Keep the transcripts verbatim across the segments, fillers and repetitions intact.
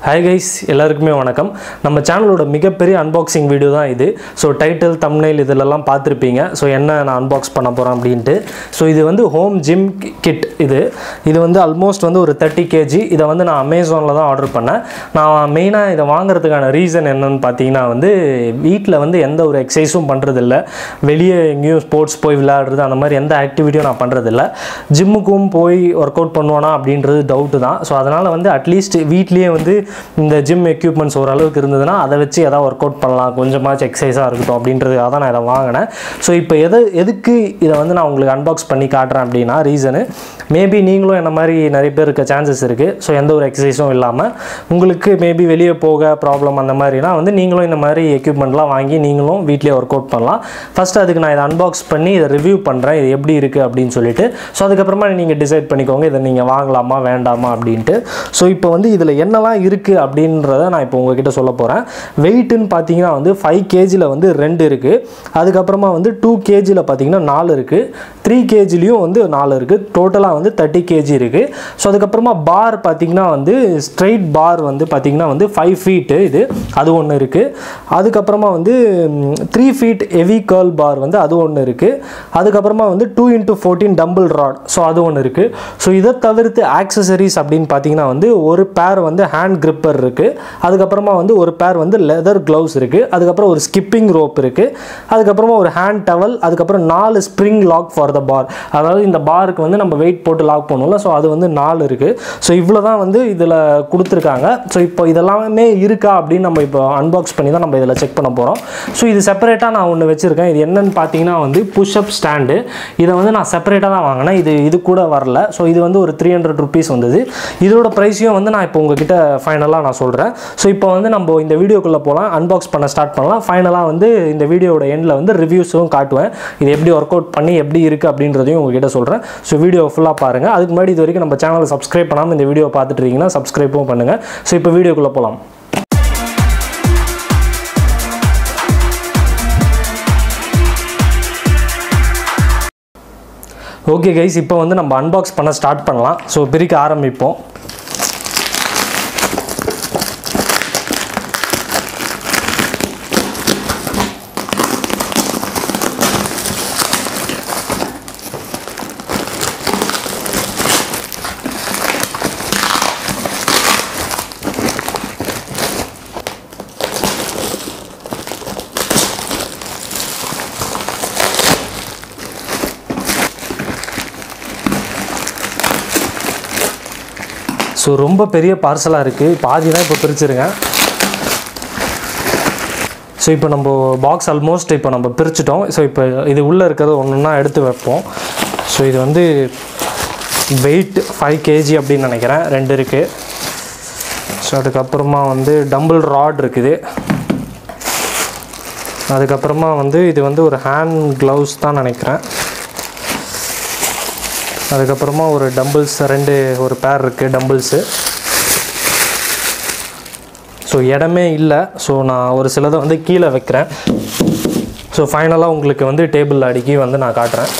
Hi guys, எல்லாருக்குமே வணக்கம். நம்ம சேனலோட மிகப்பெரிய அன்பாக்சிங் வீடியோ தான் இது. ஸோ டைட்டில் தம்ப்நெயில் இதெல்லாம் பார்த்துருப்பீங்க. ஸோ என்ன நான் அன்பாக்ஸ் பண்ண போகிறேன் அப்படின்ட்டு. ஸோ இது வந்து ஹோம் ஜிம் கிட். இது இது வந்து ஆல்மோஸ்ட் வந்து ஒரு தேர்ட்டி கேஜி. இதை வந்து நான் அமேசானில் தான் ஆர்டர் பண்ணேன். நான் மெயினாக இதை வாங்குறதுக்கான ரீசன் என்னன்னு பார்த்தீங்கன்னா வந்து வீட்டில் வந்து எந்த ஒரு எக்ஸசைஸும் பண்ணுறதில்ல, வெளியே எங்கேயும் ஸ்போர்ட்ஸ் போய் விளையாடுறது அந்த மாதிரி எந்த ஆக்டிவிட்டியும் நான் பண்ணுறதில்ல. ஜிம்முக்கும் போய் ஒர்க் அவுட் பண்ணுவானா அப்படின்றது டவுட்டு தான். ஸோ அதனால் வந்து அட்லீஸ்ட் வீட்லேயே வந்து இந்த ஜிம் எக்யூப்மெண்ட்ஸ் ஓரளவுக்கு இருந்ததுன்னா அதை வச்சு எதாவது ஒர்க் அவுட் பண்ணலாம், கொஞ்சமாச்சு எக்ஸசைஸாக இருக்கட்டும் அப்படின்றதுக்காக தான் நான் இதை வாங்கினேன். ஸோ இப்போ எது எதுக்கு இதை வந்து நான் உங்களுக்கு அன்பாக்ஸ் பண்ணி காட்டுறேன் அப்படின்னா ரீசனு மேபி நீங்களும் என்ன மாதிரி நிறைய பேர் இருக்க சான்சஸ் இருக்குது. ஸோ எந்த ஒரு எக்ஸசைஸும் இல்லாமல் உங்களுக்கு மேபி வெளியே போக ப்ராப்ளம் அந்த மாதிரினா வந்து நீங்களும் இந்த மாதிரி எக்யூப்மெண்ட்லாம் வாங்கி நீங்களும் வீட்லேயே ஒர்க் அவுட் பண்ணலாம். ஃபஸ்ட்டு அதுக்கு நான் இதை அன்பாக்ஸ் பண்ணி இதை ரிவ்யூ பண்ணுறேன், இது எப்படி இருக்குது அப்படின்னு சொல்லிட்டு. ஸோ அதுக்கப்புறமா நீங்கள் டிசைட் பண்ணிக்கோங்க இதை நீங்கள் வாங்கலாமா வேண்டாமா அப்படின்ட்டு. ஸோ இப்போ வந்து இதில் என்னெல்லாம் இருக்குது அப்படின்றத நான் இப்போ உங்ககிட்ட சொல்ல போகிறேன். வெயிட்டுன்னு பார்த்தீங்கன்னா வந்து ஃபைவ் கேஜியில் வந்து ரெண்டு இருக்குது. அதுக்கப்புறமா வந்து டூ கேஜியில் பார்த்தீங்கன்னா நாலு இருக்குது. த்ரீ கேஜிலையும் வந்து நாலு இருக்குது. டோட்டலாக வந்து தேர்ட்டி கேஜி இருக்குது. ஸோ அதுக்கப்புறமா பார் பார்த்தீங்கன்னா வந்து ஸ்ட்ரைட் பார் வந்து பார்த்தீங்கன்னா வந்து ஃபைவ் ஃபீட்டு இது அது ஒன்று இருக்குது. அதுக்கப்புறமா வந்து three feet heavy curl bar வந்து அது ஒன்று இருக்குது. அதுக்கப்புறமா வந்து two into fourteen dumbbell rod so அது ஒன்று இருக்குது. ஸோ இதை தவிர்த்து ஆக்சசரிஸ் அப்படின்னு பார்த்தீங்கன்னா வந்து ஒரு பேர் வந்து ஹேண்ட் கிரிப்பர் இருக்குது. அதுக்கப்புறமா வந்து ஒரு பேர் வந்து லெதர் க்ளவுஸ் இருக்குது. அதுக்கப்புறம் ஒரு ஸ்கிப்பிங் ரோப் இருக்குது. அதுக்கப்புறமா ஒரு ஹேண்ட் டவல். அதுக்கப்புறம் நாலு spring lock for the bar, அதாவது இந்த பாருக்கு வந்து நம்ம வெயிட் போட்டு லாக் பண்ணுவோம்ல, ஸோ அது வந்து நாலு இருக்குது. ஸோ இவ்வளோ தான் வந்து இதில் கொடுத்துருக்காங்க. ஸோ இப்போ இதெல்லாமே இருக்கா அப்படின்னு நம்ம இப்போ அன்பாக்ஸ் பண்ணி தான் நம்ம இதில் செக் பண்ண போகிறோம். ஸோ இது செப்பரேட்டாக நான் ஒன்று வச்சுருக்கேன். இது என்னன்னு பார்த்தீங்கன்னா வந்து புஷ்அப் ஸ்டாண்டு. இதை வந்து நான் செப்பரேட்டாக தான் வாங்கினேன். இது இது கூட வரல. ஸோ இது வந்து ஒரு த்ரீ ஹண்ட்ரட் ருபீஸ் வந்தது. இதோட ப்ரைஸையும் வந்து நான் இப்போ உங்ககிட்ட ஃபைனலாக நான் சொல்கிறேன். ஸோ இப்போ வந்து நம்ம இந்த வீடியோக்குள்ளே போகலாம், அன்பாக்ஸ் பண்ண ஸ்டார்ட் பண்ணலாம். ஃபைனலாக வந்து இந்த வீடியோட எண்டில் வந்து ரிவ்யூஸும் காட்டுவேன். இது எப்படி ஒர்க் அவுட் பண்ணி எப்படி இருக்குது அப்படின்றதையும் உங்ககிட்ட சொல்கிறேன். ஸோ வீடியோ ஃபுல்லாக பாருங்கள். அதுக்கு முன்னாடி இது வரைக்கும் நம்ம சேனலை சப்ஸ்கிரைப் பண்ணாமல் இந்த வீடியோ பார்த்துட்டு இருக்கீங்கன்னா சப்ஸ்கிரைப்பும் பண்ணுங்கள். ஸோ இப்போ வீடியோக்குள்ளே போகலாம். ஓகே கைஸ், இப்போ வந்து நம்ம அன்பாக்ஸ் பண்ண ஸ்டார்ட் பண்ணலாம். ஸோ பிரிக்க ஆரம்பிப்போம். ஸோ ரொம்ப பெரிய பார்சலாக இருக்குது. பாதி தான் இப்போ பிரிச்சுருக்கேன். ஸோ இப்போ நம்ம பாக்ஸ் ஆல்மோஸ்ட் இப்போ நம்ம பிரிச்சுட்டோம். ஸோ இப்போ இது உள்ளே இருக்கிறது ஒன்று ஒன்றா எடுத்து வைப்போம். ஸோ இது வந்து வெயிட் ஃபைவ் கேஜி அப்படின்னு நினைக்கிறேன். ரெண்டு இருக்குது. ஸோ அதுக்கப்புறமா வந்து டம்பிள் ராட் இருக்குது. அதுக்கப்புறமா வந்து இது வந்து ஒரு ஹேண்ட் க்ளவுஸ் தான் நினைக்கிறேன். அதுக்கப்புறமா ஒரு டம்பிள்ஸ் ரெண்டு ஒரு பேர் இருக்குது டம்பிள்ஸு. ஸோ இடமே இல்லை. ஸோ நான் ஒரு சிலதை வந்து கீழே வைக்கிறேன். ஸோ ஃபைனலாக உங்களுக்கு வந்து டேபிள் அடுக்கி வந்து நான் காட்டுறேன்.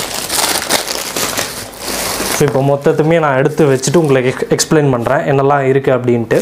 ஸோ இப்போ மொத்தத்துமே நான் எடுத்து வச்சுட்டு உங்களுக்கு எக்ஸ் எக்ஸ்பிளைன் பண்ணுறேன் என்னெல்லாம் இருக்குது அப்படின்ட்டு.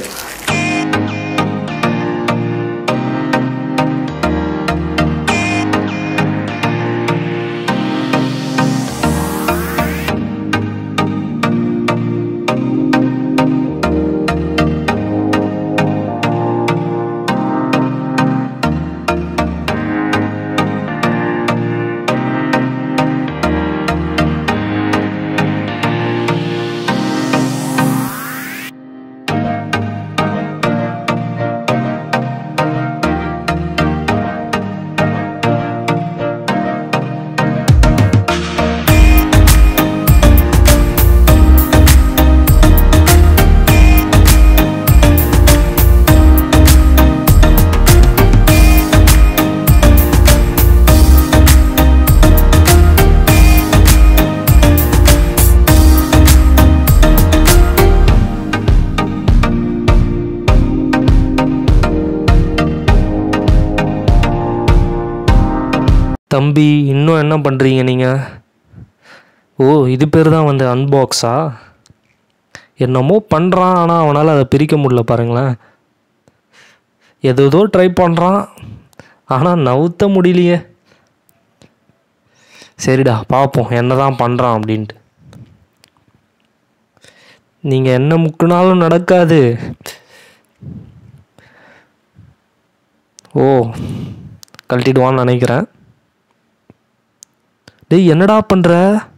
தம்பி, இன்னும் என்ன பண்ணுறீங்க நீங்கள்? ஓ, இது பேர் தான் வந்து அன்பாக்ஸா? என்னமோ பண்ணுறான், ஆனால் அவனால் அதை பிரிக்க முடியல பாருங்களேன். ஏதோ ட்ரை பண்ணுறான், ஆனால் நவுத்த முடியலையே. சரிடா பார்ப்போம் என்ன தான் பண்ணுறான் அப்படின்ட்டு. நீங்கள் என்ன முக்குனாலும் நடக்காது. ஓ கழட்டிடுவான்னு நினைக்கிறேன். டேய் என்னடா பண்ணுற?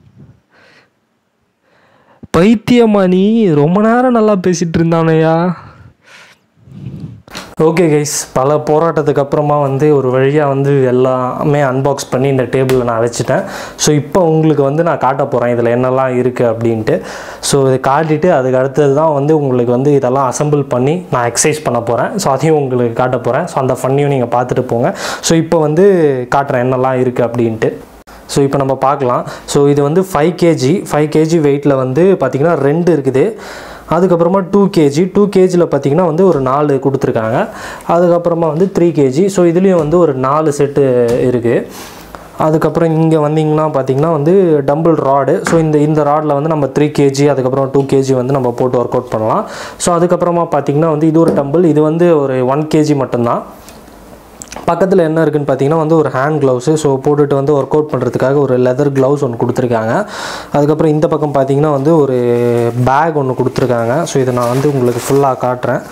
பைத்தியமா நீ? ரொம்ப நேரம் நல்லா பேசிகிட்டு இருந்தானையா. ஓகே கைஸ், பல போராட்டத்துக்கு அப்புறமா வந்து ஒரு வழியாக வந்து எல்லாமே அன்பாக்ஸ் பண்ணி இந்த டேபிளில் நான் வச்சுட்டேன். ஸோ இப்போ உங்களுக்கு வந்து நான் காட்ட போகிறேன் இதில் என்னெல்லாம் இருக்குது அப்படின்ட்டு. ஸோ இதை காட்டிட்டு அதுக்கு அடுத்தது தான் வந்து உங்களுக்கு வந்து இதெல்லாம் அசம்பிள் பண்ணி நான் எக்ஸசைஸ் பண்ண போகிறேன். ஸோ அதையும் உங்களுக்கு காட்ட போகிறேன். ஸோ அந்த ஃபன்னையும் நீங்கள் பார்த்துட்டு போங்க. ஸோ இப்போ வந்து காட்டுறேன் என்னெல்லாம் இருக்குது அப்படின்ட்டு. ஸோ இப்போ நம்ம பார்க்கலாம். ஸோ இது வந்து ஃபைவ் கேஜி ஃபைவ் கேஜி வெயிட்டில் வந்து பார்த்திங்கன்னா ரெண்டு இருக்குது. அதுக்கப்புறமா டூ கேஜி டூ கேஜியில் பார்த்திங்கன்னா வந்து ஒரு நாலு கொடுத்துருக்காங்க. அதுக்கப்புறமா வந்து த்ரீ கேஜி. ஸோ இதுலேயும் வந்து ஒரு நாலு செட்டு இருக்குது. அதுக்கப்புறம் இங்கே வந்திங்கன்னா பார்த்திங்கன்னா வந்து டம்பிள் ராடு. ஸோ இந்த இந்த ராடில் வந்து நம்ம த்ரீ கேஜி அதுக்கப்புறம் டூ கேஜி வந்து நம்ம போட்டு ஒர்க் அவுட் பண்ணலாம். ஸோ அதுக்கப்புறமா பார்த்திங்கன்னா வந்து இது ஒரு டம்பிள், இது வந்து ஒரு ஒன் கேஜி மட்டும்தான். பக்கத்தில் என்ன இருக்குதுன்னு பார்த்தீங்கன்னா வந்து ஒரு ஹேண்ட் க்ளவுஸு. ஸோ போட்டுட்டு வந்து ஒர்க் அவுட் பண்ணுறதுக்காக ஒரு லெதர் க்ளவுஸ் ஒன்று கொடுத்துருக்காங்க. அதுக்கப்புறம் இந்த பக்கம் பார்த்தீங்கன்னா வந்து ஒரு பேக் ஒன்று கொடுத்துருக்காங்க. ஸோ இதை நான் வந்து உங்களுக்கு ஃபுல்லாக காட்டுறேன்.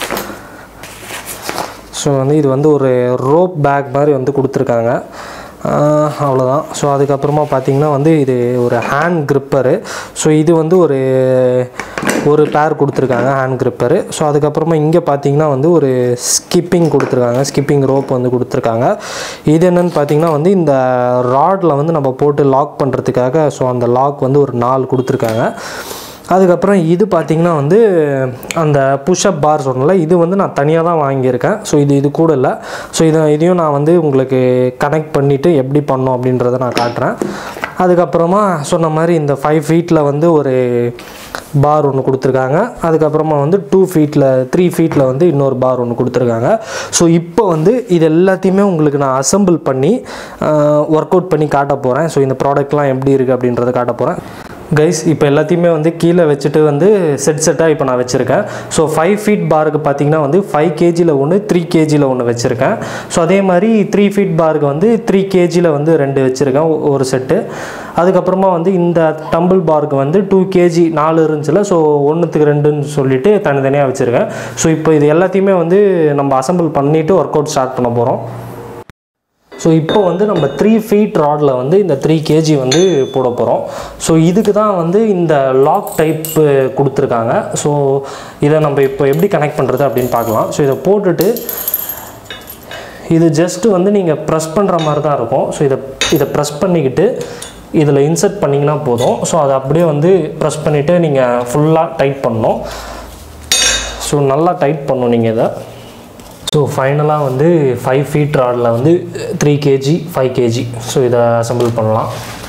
ஸோ வந்து இது வந்து ஒரு ரோப் பேக் மாதிரி வந்து கொடுத்துருக்காங்க. அவ்வளோதான். ஸோ அதுக்கப்புறமா பார்த்திங்கன்னா வந்து இது ஒரு ஹேண்ட் க்ரிப்பரு. ஸோ இது வந்து ஒரு ஒரு பேர் கொடுத்துருக்காங்க ஹேண்ட் க்ரிப்பரு. ஸோ அதுக்கப்புறமா இங்கே பார்த்திங்கன்னா வந்து ஒரு ஸ்கிப்பிங் கொடுத்துருக்காங்க, ஸ்கிப்பிங் ரோப் வந்து கொடுத்துருக்காங்க. இது என்னென்னு பார்த்திங்கன்னா வந்து இந்த ராடில் வந்து நம்ம போட்டு லாக் பண்ணுறதுக்காக ஸோ அந்த லாக் வந்து ஒரு நாலு கொடுத்துருக்காங்க. அதுக்கப்புறம் இது பார்த்திங்கன்னா வந்து அந்த புஷ்அப் பார் சொன்னல, இது வந்து நான் தனியாக தான் வாங்கியிருக்கேன். ஸோ இது இது கூட இல்லை. ஸோ இதை இதையும் நான் வந்து உங்களுக்கு கனெக்ட் பண்ணிவிட்டு எப்படி பண்ணோம் அப்படின்றத நான் காட்டுறேன். அதுக்கப்புறமா சொன்ன மாதிரி இந்த ஃபைவ் ஃபீட்டில் வந்து ஒரு பார் ஒன்று கொடுத்துருக்காங்க. அதுக்கப்புறமா வந்து டூ ஃபீட்டில் த்ரீ ஃபீட்டில் வந்து இன்னொரு பார் ஒன்று கொடுத்துருக்காங்க. ஸோ இப்போ வந்து இது எல்லாத்தையுமே உங்களுக்கு நான் அசம்பிள் பண்ணி ஒர்க் அவுட் பண்ணி காட்ட போகிறேன். ஸோ இந்த ப்ராடக்ட்லாம் எப்படி இருக்குது அப்படின்றத காட்ட போகிறேன். கைஸ் இப்போ எல்லாத்தையுமே வந்து கீழே வச்சுட்டு வந்து செட் செட்டாக இப்போ நான் வச்சுருக்கேன். ஸோ ஃபைவ் ஃபீட் பாருக்கு பார்த்திங்கன்னா வந்து ஃபைவ் கேஜியில் ஒன்று த்ரீ கேஜியில் ஒன்று வச்சுருக்கேன். ஸோ அதே மாதிரி த்ரீ ஃபீட் பாருக்கு வந்து த்ரீ கேஜியில் வந்து ரெண்டு வச்சுருக்கேன் ஒரு செட்டு. அதுக்கப்புறமா வந்து இந்த டம்பிள் பாருக்கு வந்து டூ கேஜி நாலு இருந்துச்சுல, ஸோ ஒன்றுத்துக்கு ரெண்டுன்னு சொல்லிவிட்டு தனித்தனியாக வச்சுருக்கேன். ஸோ இப்போ இது எல்லாத்தையுமே வந்து நம்ம அசம்பிள் பண்ணிவிட்டு ஒர்க் அவுட் ஸ்டார்ட் பண்ண போகிறோம். ஸோ இப்போ வந்து நம்ம த்ரீ ஃபீட் ராடில் வந்து இந்த த்ரீ கேஜி வந்து போட போகிறோம். ஸோ இதுக்கு தான் வந்து இந்த லாக் டைப்பு கொடுத்துருக்காங்க. ஸோ இதை நம்ம இப்போ எப்படி கனெக்ட் பண்ணுறது அப்படின்னு பார்க்கலாம். ஸோ இதை போட்டுட்டு இது ஜஸ்ட்டு வந்து நீங்கள் ப்ரெஸ் பண்ணுற மாதிரி தான் இருக்கும். ஸோ இதை இதை ப்ரெஸ் பண்ணிக்கிட்டு இதில் இன்சர்ட் பண்ணிங்கன்னா போதும். ஸோ அதை அப்படியே வந்து ப்ரெஸ் பண்ணிவிட்டு நீங்கள் ஃபுல்லாக டைட் பண்ணணும். ஸோ நல்லா டைட் பண்ணணும் நீங்கள் இதை. ஸோ ஃபைனலாக வந்து ஃபைவ் ஃபீட் ராடில் வந்து three KG five KG so இதை அசம்பிள் பண்ணலாம்.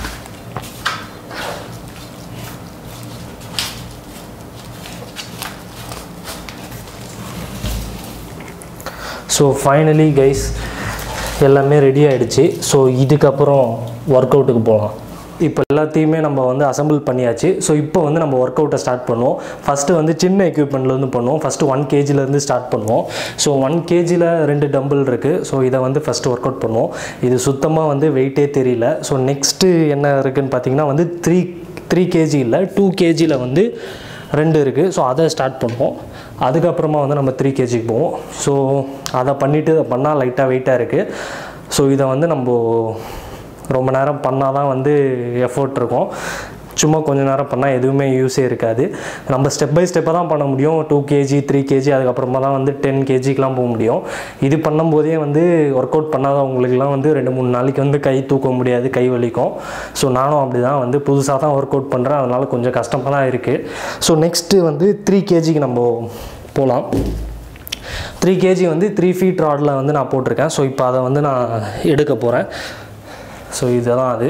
ஸோ ஃபைனலி கைஸ் எல்லாமே ரெடி ஆகிடுச்சு. ஸோ இதுக்கப்புறம் ஒர்க் அவுட்டுக்கு போகலாம். இப்போ எல்லாத்தையுமே நம்ம வந்து அசம்பிள் பண்ணியாச்சு. ஸோ இப்போ வந்து நம்ம ஒர்க் அவுட்டை ஸ்டார்ட் பண்ணுவோம். ஃபஸ்ட்டு வந்து சின்ன எக்யூப்மெண்ட்லேருந்து பண்ணுவோம். ஃபஸ்ட்டு ஒன் கேஜிலேருந்து ஸ்டார்ட் பண்ணுவோம். ஸோ ஒன் கேஜியில் ரெண்டு டம்பிள் இருக்குது. ஸோ இதை வந்து ஃபஸ்ட்டு ஒர்க் அவுட் பண்ணுவோம். இது சுத்தமாக வந்து வெயிட்டே தெரியல. ஸோ நெக்ஸ்ட்டு என்ன இருக்குதுன்னு பார்த்தீங்கன்னா வந்து த்ரீ த்ரீ கேஜி இல்லை டூ கேஜியில் வந்து ரெண்டு இருக்குது. ஸோ அதை ஸ்டார்ட் பண்ணுவோம். அதுக்கப்புறமா வந்து நம்ம த்ரீ கேஜிக்கு போவோம். ஸோ அதை பண்ணிவிட்டு அதை பண்ணால் லைட்டாக வெயிட்டாக இருக்குது. ஸோ இதை வந்து நம்ம ரொம்ப நேரம் பண்ணால் தான் வந்து எஃபோர்ட் இருக்கும். சும்மா கொஞ்சம் நேரம் பண்ணால் எதுவுமே யூஸே இருக்காது. நம்ம ஸ்டெப் பை ஸ்டெப்பாக தான் பண்ண முடியும். டூ கேஜி த்ரீ கேஜி அதுக்கப்புறமா தான் வந்து டென் கேஜிக்கெலாம் போக முடியும். இது பண்ணும்போதே வந்து ஒர்க் அவுட் பண்ணாதவங்களுக்குலாம் வந்து ரெண்டு மூணு நாளைக்கு வந்து கை தூக்க முடியாது, கை வலிக்கும். ஸோ நானும் அப்படி தான் வந்து புதுசாக தான் ஒர்க் அவுட் பண்ணுறேன். அதனால் கொஞ்சம் கஷ்டமாக தான் இருக்குது. ஸோ நெக்ஸ்ட்டு வந்து த்ரீ கேஜிக்கு நம்ம போகலாம். த்ரீ கேஜி வந்து த்ரீ ஃபீட் ராடில் வந்து நான் போட்டிருக்கேன். ஸோ இப்போ அதை வந்து நான் எடுக்க போகிறேன். ஸோ இதுதான் அது.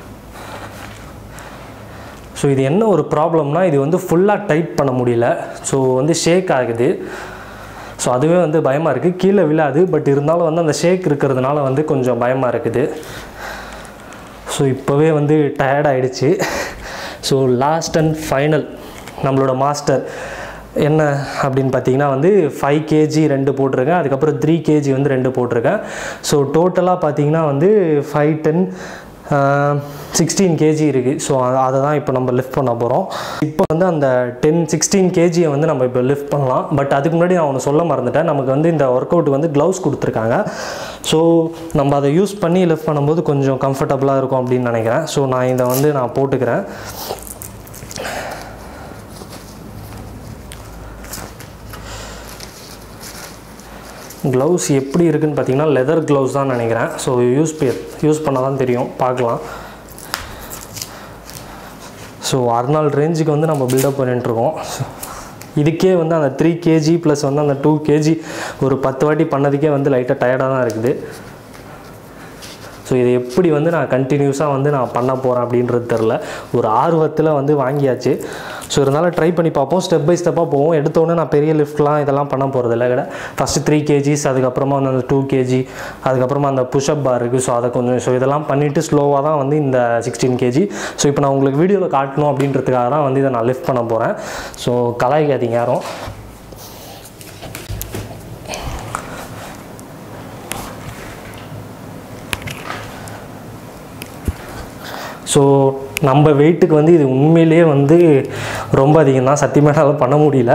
ஸோ இது என்ன ஒரு ப்ராப்ளம்னா இது வந்து ஃபுல்லாக டைட் பண்ண முடியல. ஸோ வந்து ஷேக் ஆகுது. ஸோ அதுவே வந்து பயமாக இருக்குது. கீழே விழாது, பட் இருந்தாலும் வந்து அந்த ஷேக் இருக்கிறதுனால வந்து கொஞ்சம் பயமாக இருக்குது. ஸோ இப்போவே வந்து டயர்ட் ஆகிடுச்சு. ஸோ லாஸ்ட் அண்ட் ஃபைனல் நம்மளோட மாஸ்டர் என்ன அப்படின்னு பார்த்தீங்கன்னா வந்து ஃபைவ் கேஜி ரெண்டு போட்டிருக்கேன், அதுக்கப்புறம் த்ரீ கேஜி வந்து ரெண்டு போட்டிருக்கேன். ஸோ டோட்டலாக பார்த்தீங்கன்னா வந்து ஃபைவ் டென் சிக்ஸ்டீன் கேஜி இருக்குது. ஸோ அதை தான் இப்போ நம்ம லிஃப்ட் பண்ண போகிறோம். இப்போ வந்து அந்த டென் சிக்ஸ்டீன் கேஜியை வந்து நம்ம இப்போ லிஃப்ட் பண்ணலாம். பட் அதுக்கு முன்னாடி நான் ஒன்று சொல்ல மறந்துட்டேன். நமக்கு வந்து இந்த ஒர்க் அவுட் வந்து க்ளவுஸ் கொடுத்துருக்காங்க. ஸோ நம்ம அதை யூஸ் பண்ணி லிஃப்ட் பண்ணும்போது கொஞ்சம் கம்ஃபர்டபுளாக இருக்கும் அப்படின்னு நினைக்கிறேன். ஸோ நான் இதை வந்து நான் போட்டுக்கிறேன். க்ளவுஸ் எப்படி இருக்குதுன்னு பார்த்தீங்கன்னா லெதர் க்ளவுஸ் தான் நினைக்கிறேன். ஸோ யூஸ் யூஸ் பண்ணால் தான் தெரியும், பார்க்கலாம். ஸோ அறுநாள் ரேஞ்சுக்கு வந்து நம்ம பில்டப் பண்ணிட்டுருக்கோம். இதுக்கே வந்து அந்த த்ரீ கேஜி ப்ளஸ் வந்து அந்த டூ கேஜி ஒரு பத்து வாட்டி பண்ணதுக்கே வந்து லைட்டாக டயர்டாக தான் இருக்குது. ஸோ இதை எப்படி வந்து நான் கண்டினியூஸாக வந்து நான் பண்ண போகிறேன் அப்படின்றது தெரில. ஒரு ஆர்வத்தில் வந்து வாங்கியாச்சு. ஸோ இருந்தாலும் ட்ரை பண்ணி பார்ப்போம். ஸ்டெப் பை ஸ்டெப்பாக போவோம். எடுத்தோடனே நான் பெரிய லிஃப்ட்லாம் இதெல்லாம் பண்ண போகிறது இல்லை. கடை ஃபஸ்ட்டு த்ரீ கேஜிஸ், அதுக்கப்புறமா வந்து அந்த டூ கேஜி, அதுக்கப்புறமா அந்த புஷ்அப் பார் இருக்குது. ஸோ அதை கொஞ்சம் ஸோ இதெல்லாம் பண்ணிவிட்டு ஸ்லோவாக தான் வந்து இந்த சிக்ஸ்டீன் கேஜி. ஸோ இப்போ நான் உங்களுக்கு வீடியோவில் காட்டணும் அப்படின்றதுக்காக தான் வந்து இதை நான் லிஃப்ட் பண்ண போகிறேன். ஸோ கலாய்க்காதீங்க யாரும். ஸோ நம்ம வெயிட்டுக்கு வந்து இது உண்மையிலேயே வந்து ரொம்ப அதிகம் தான். சத்தியமாக பண்ண முடியல.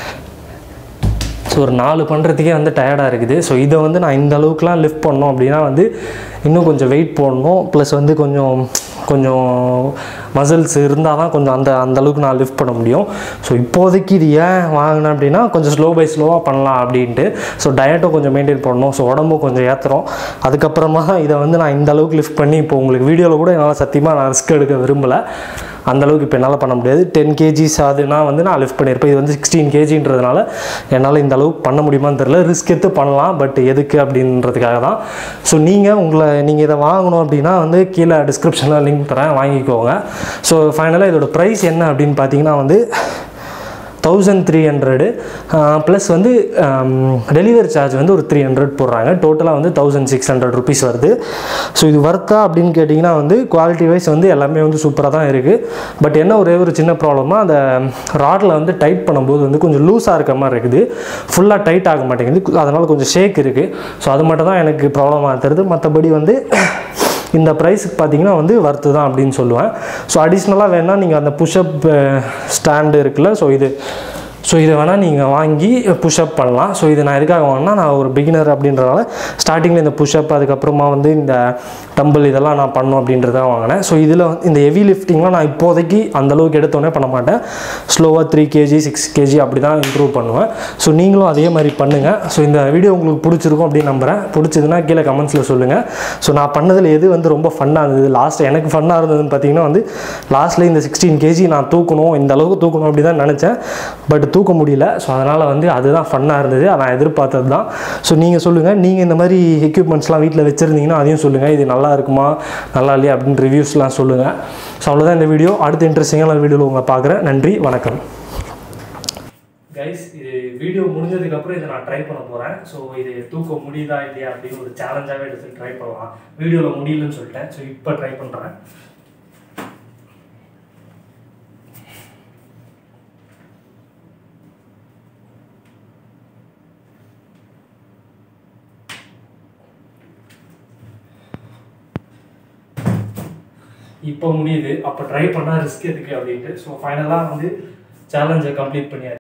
ஸோ ஒரு நாலு பண்ணுறதுக்கே வந்து டயர்டாக இருக்குது. ஸோ இதை வந்து நான் இந்த அளவுக்குலாம் லிஃப்ட் பண்ணோம் அப்படின்னா வந்து இன்னும் கொஞ்சம் வெயிட் போடணும். ப்ளஸ் வந்து கொஞ்சம் கொஞ்சம் மசில்ஸ் இருந்தால் தான் கொஞ்சம் அந்த அந்தளவுக்கு நான் லிஃப்ட் பண்ண முடியும். ஸோ இப்போதைக்கு இது ஏன் வாங்கினேன் அப்படின்னா கொஞ்சம் ஸ்லோ பை ஸ்லோவாக பண்ணலாம் அப்படின்ட்டு. ஸோ டயட்டும் கொஞ்சம் மெயின்டைன் பண்ணணும். ஸோ உடம்பும் கொஞ்சம் ஏற்றுறோம். அதுக்கப்புறமா இதை வந்து நான் இந்த அளவுக்கு லிஃப்ட் பண்ணி இப்போ உங்களுக்கு வீடியோவில் கூட என்னால் சத்தியமாக நான் ரிஸ்க் எடுக்க விரும்பலை. அந்தளவுக்கு இப்போ என்னால் பண்ண முடியாது. டென் கேஜிஸ் அதுனா வந்து நான் லிஃப்ட் பண்ணியிருப்பேன். இது வந்து சிக்ஸ்டீன் கேஜின்றதுனால என்னால் இந்த அளவுக்கு பண்ண முடியுமான்னு தெரில. ரிஸ்க் எடுத்து பண்ணலாம், பட் எதுக்கு அப்படின்றதுக்காக தான். ஸோ நீங்கள் உங்களை நீங்கள் இதை வாங்கணும் அப்படின்னா வந்து கீழே டிஸ்கிரிப்ஷனில் லிங்க் தரேன், வாங்கிக்கோங்க. ஸோ ஃபைனலாக இதோட ப்ரைஸ் என்ன அப்படின்னு பார்த்தீங்கன்னா வந்து தௌசண்ட் த்ரீ ஹண்ட்ரடு ப்ளஸ் வந்து டெலிவரி சார்ஜ் வந்து ஒரு த்ரீ ஹண்ட்ரட் போடுறாங்க. டோட்டலாக வந்து தௌசண்ட் சிக்ஸ் ஹண்ட்ரட் ருபீஸ் வருது. ஸோ இது வர்த்தா அப்படின்னு கேட்டிங்கன்னா வந்து குவாலிட்டி வைஸ் வந்து எல்லாமே வந்து சூப்பராக தான் இருக்குது. பட் என்ன ஒரே ஒரு சின்ன ப்ராப்ளமாக அந்த ராடில் வந்து டைட் பண்ணும்போது வந்து கொஞ்சம் லூஸாக இருக்க மாதிரி இருக்குது. ஃபுல்லாக டைட் ஆக மாட்டேங்குது. அதனால் கொஞ்சம் ஷேக் இருக்குது. ஸோ அது மட்டும் தான் எனக்கு ப்ராப்ளமாக தருது. மற்றபடி வந்து இந்த ப்ரைஸுக்கு பார்த்தீங்கன்னா வந்து வர்த்து தான் அப்படின்னு சொல்லுவேன். ஸோ அடிஷ்னலாக வேணால் நீங்கள் அந்த புஷ்அப் ஸ்டாண்டு இருக்குல்ல, ஸோ இது ஸோ இதை வேணால் நீங்கள் வாங்கி புஷ்அப் பண்ணலாம். ஸோ இது நான் எதுக்காக வாங்கினா, நான் ஒரு பிகினர் அப்படின்றனால ஸ்டார்டிங்கில் இந்த புஷ்அப் அதுக்கப்புறமா வந்து இந்த டம்பிள் இதெல்லாம் நான் பண்ணணும் அப்படின்றதான் வாங்கினேன். ஸோ இதில் வந்து இந்த ஹெவி லிஃப்டிங்லாம் நான் இப்போதைக்கு அந்தளவுக்கு எடுத்தோடனே பண்ண மாட்டேன். ஸ்லோவாக த்ரீ கேஜி சிக்ஸ் கேஜி அப்படி தான் இம்ப்ரூவ் பண்ணுவேன். ஸோ நீங்களும் அதே மாதிரி பண்ணுங்கள். ஸோ இந்த வீடியோ உங்களுக்கு பிடிச்சிருக்கும் அப்படின்னு நம்புகிறேன். பிடிச்சதுன்னா கீழே கமெண்ட்ஸில் சொல்லுங்கள். ஸோ நான் பண்ணதில் எது வந்து ரொம்ப ஃபன்னாக இருந்தது, லாஸ்ட் எனக்கு ஃபன்னாக இருந்ததுன்னு பார்த்தீங்கன்னா வந்து லாஸ்ட்டில் இந்த சிக்ஸ்டீன் கேஜி நான் தூக்கணும், இந்த அளவுக்கு தூக்கணும் அப்படி தான் நினச்சேன். பட் தூக்க முடியல. ஸோ அதனால் வந்து அதுதான் ஃபன்னாக இருந்தது. நான் எதிர்பார்த்தது தான். ஸோ நீங்கள் சொல்லுங்கள், நீங்கள் இந்த மாதிரி எக்யூப்மெண்ட்ஸ்லாம் வீட்டில் வச்சுருந்தீங்கன்னா அதையும் சொல்லுங்கள். இது நல்லா இருக்குமா நல்லா இல்லையா அப்படின்னு ரிவ்யூஸ்லாம் சொல்லுங்கள். ஸோ அவ்வளோதான் இந்த வீடியோ. அடுத்த இன்ட்ரெஸ்டிங்கான வீடியோவில் உங்களை பார்க்குறேன். நன்றி, வணக்கம். கைஸ், இது வீடியோ முடிஞ்சதுக்கப்புறம் இதை நான் ட்ரை பண்ண போகிறேன். ஸோ இது தூக்க முடியுதா இல்லையா அப்படின்னு ஒரு சேலஞ்சாகவே எடுத்து ட்ரை பண்ணலாம். வீடியோவில் முடியலன்னு சொல்லிட்டேன். ஸோ இப்போ ட்ரை பண்ணுறேன். இப்போ முடியுது. அப்போ ட்ரை பண்ணால் ரிஸ்க் எதுக்கு அப்படின்ட்டு. ஸோ ஃபைனலாக வந்து சேலஞ்சை கம்ப்ளீட் பண்ணியாச்சு.